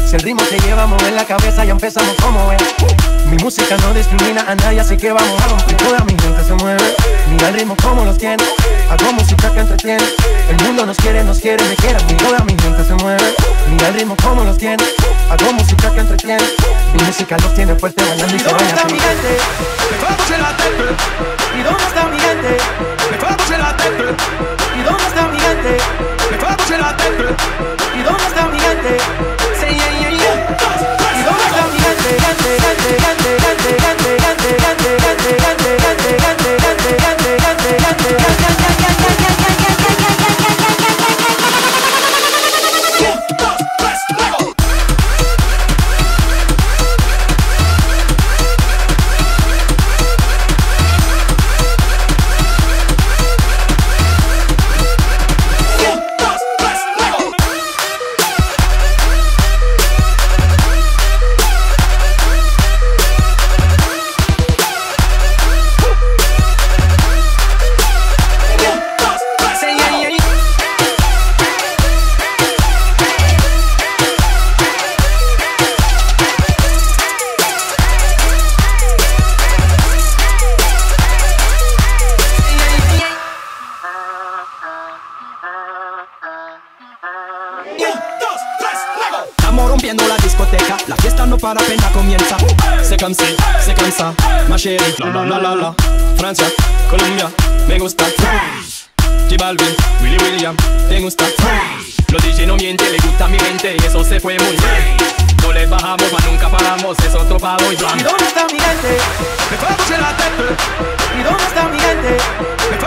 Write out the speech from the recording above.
Si el ritmo te lleva a mover la cabeza, ya empezamos como es. Mi música no discrimina a nadie, así que vamos a romper. Toda mi gente se mueve, mira el ritmo como los tiene. Hago música que entretiene. El mundo nos quiere, me quiere. Toda mi gente se mueve, mira el ritmo como los tiene. Hago música que entretiene. Mi música los tiene fuerte bailando y se baila. ¿Y dónde está mi gente? Me fue a pousser la tête. ¿Y dónde está mi gente? Me fue a pousser la tête. ¿Y dónde está mi gente? Me fue a pousser la tête. ¿Y dónde está mi gente? Say yeah, yeah, yeah. ¿Y dónde está mi gente? Gente, gente, gente, gente, gente, gente, gente, gente, gente, gente, gente, gente, gente, gente, gente, Estamos rompiendo la discoteca, la fiesta no para, apenas comienza. C'est comme si, c'est comme ça, ma chérie. La la la la la. Francia, Colombia, me gusta. J Balvin, Willy William, me gusta. Los DJ no mienten, le gusta a mi gente y eso se fue muy bien. No les bajamos, mas nunca paramos, es otro palo y bam. ¿Y dónde está mi gente? Me fue a pousser la tête. ¿Y dónde está mi gente? Me fue